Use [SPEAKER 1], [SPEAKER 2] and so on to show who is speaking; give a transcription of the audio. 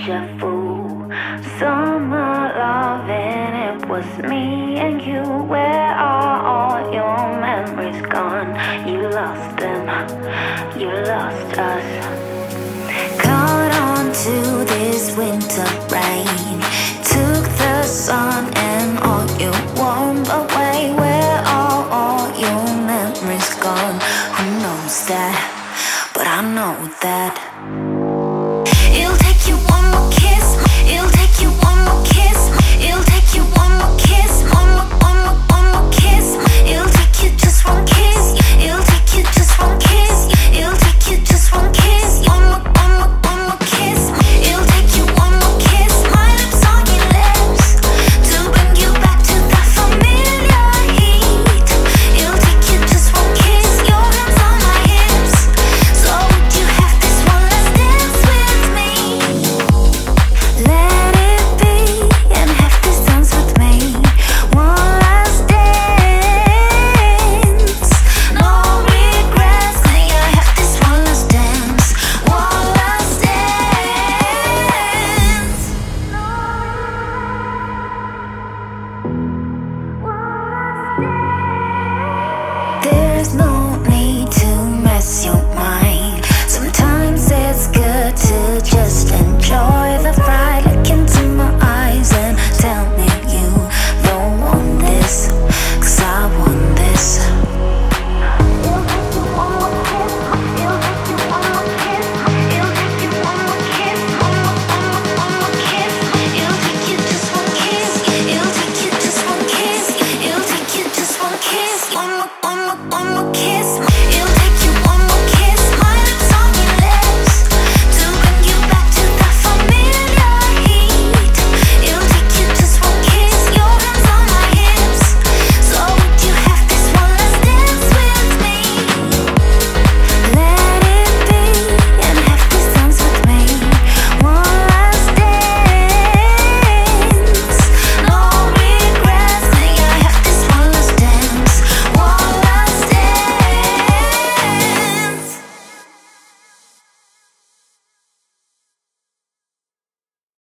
[SPEAKER 1] deja vu. Summer loving, it was me and you. Where are all your memories gone? You lost them, you lost us. Caught on to this winter rain, took the sun and all your warmth away. Where are all your memories gone? Who knows that? But I know that